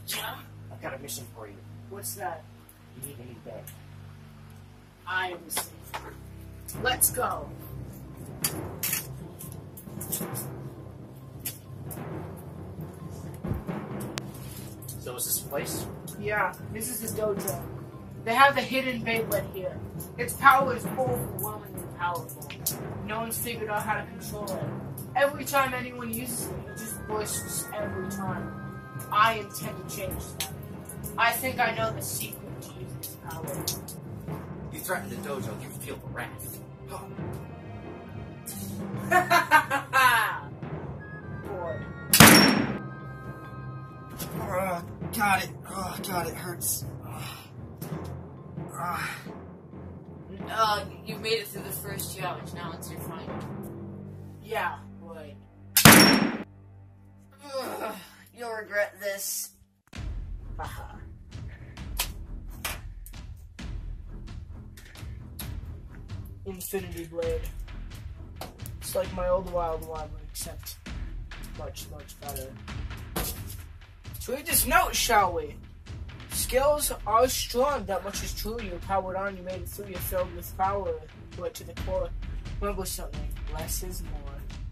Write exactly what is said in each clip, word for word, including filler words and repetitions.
Yeah? I've got a mission for you. What's that? You need a new bed. I will see. Let's go. So is this place? Yeah, this is the dojo. They have the hidden Beyblade here. Its power is overwhelmingly powerful. No one's figured out how to control it. Every time anyone uses it, it just bursts every time. I intend to change that. I think I know the secret to using its power. You threaten the dojo, you feel the wrath. Boy. Oh, got it. Oh, God, it hurts. Oh. Uh, you made it through the first challenge, now it's your final. Yeah, boy. Ugh, you'll regret this. Haha. Infinity Blade. It's like my old Wild Wyvern, except much, much better. So read this note, shall we? Skills are strong, that much is true. You're powered on, you made it through, you're filled with power, but to the core. Remember something, less is more.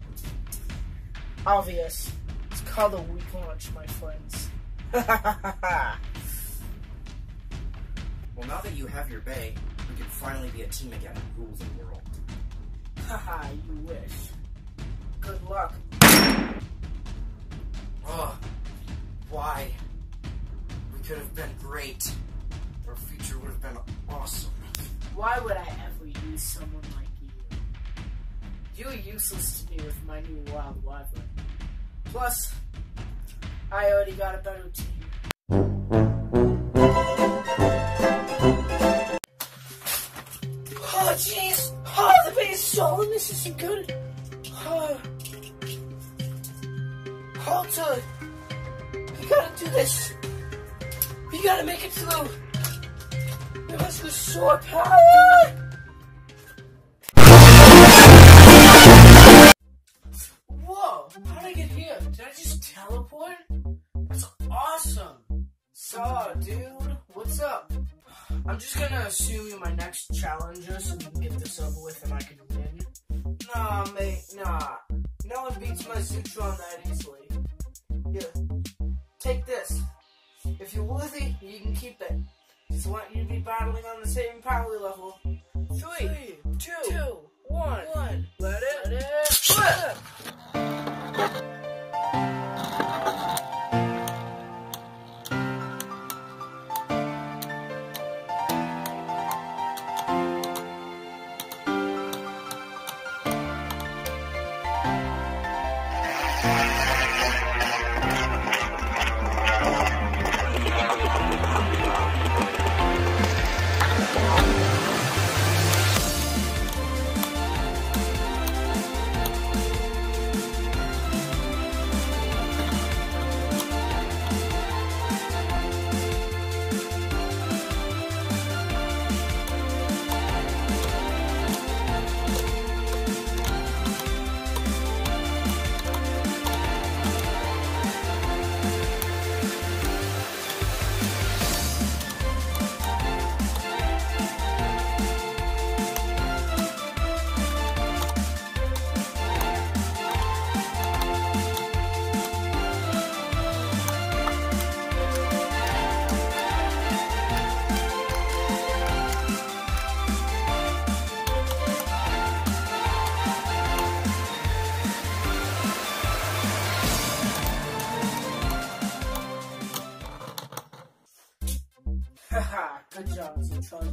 Obvious. It's called a weak launch, my friends. Well, now that you have your bay, we can finally be a team again and rule the world. Haha, you wish. Good luck. Ugh. Why? We could have been great. Our future would have been awesome. Why would I ever use someone like you? You're useless to me with my new Wild Wyvern. Plus, I already got a better team. Oh, jeez! Oh, the base stolen. This isn't good. Oh. Halter! We gotta do this. We gotta make it through. We must restore power. Whoa! How did I get here? Did I just teleport? That's awesome. So, dude, what's up? I'm just gonna assume you're my next challenger so we can get this over with and I can win. Nah, mate, nah. No one beats my Zutron that easily. Here, take this. If you're worthy, you can keep it. Just want you to be battling on the same power level. Three, Three two, two, one, one. Let it, let it flip! Haha, good job, Zutron.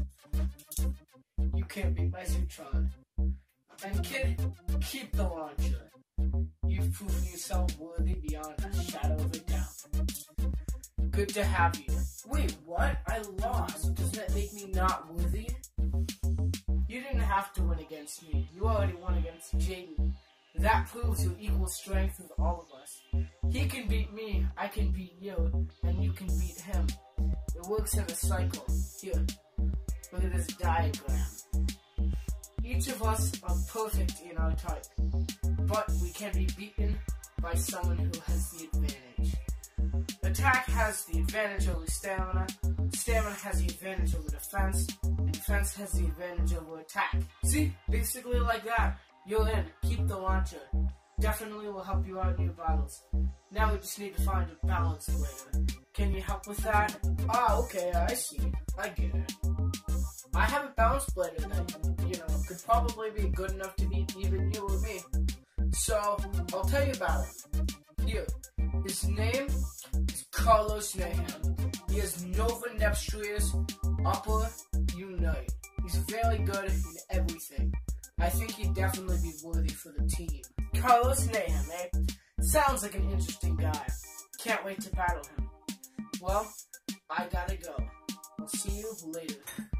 You can't beat my Zutron. And kid, keep the launcher. You've proven yourself worthy beyond a shadow of a doubt. Good to have you. Wait, what? I lost. Doesn't that make me not worthy? You didn't have to win against me. You already won against Jaden. That proves your equal strength with all of us. He can beat me, I can beat you, and you can beat him. It works in a cycle. Here, look at this diagram. Each of us are perfect in our type, but we can be beaten by someone who has the advantage. A attack has the advantage over stamina, stamina has the advantage over defense, and defense has the advantage over attack. See? Basically like that. You're in. Keep the launcher. Definitely will help you out in your battles. Now we just need to find a balance blader. Can you help with that? Ah, okay, I see. I get it. I have a balance blader that, you know, could probably be good enough to beat even you or me. So, I'll tell you about him. Here. His name is Carlos Mayhem. He has Nova Nepstrius Upper Unite. He's very good in everything. I think he'd definitely be worthy for the team. Carlos Mayhem, eh? Sounds like an interesting guy. Can't wait to battle him. Well, I gotta go. I'll see you later.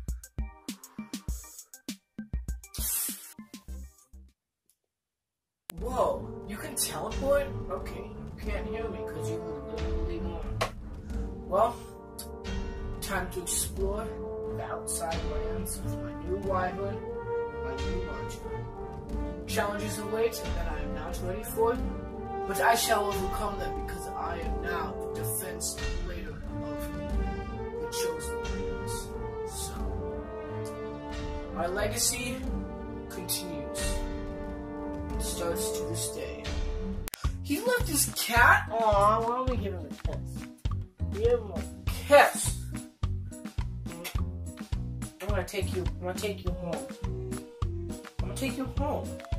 Whoa, you can teleport? Okay, you can't hear me because you were literally gone. Well, time to explore the outside lands with my new wyvern, my new launcher. Challenges await that I am not ready for, but I shall overcome them because I am now the defense leader of the chosen leaders. So, my legacy continues. It starts to this day. He left his cat? Aw, why don't we give him a kiss? Give him a kiss. I'm gonna take you. I'm gonna take you home. I'm gonna take you home.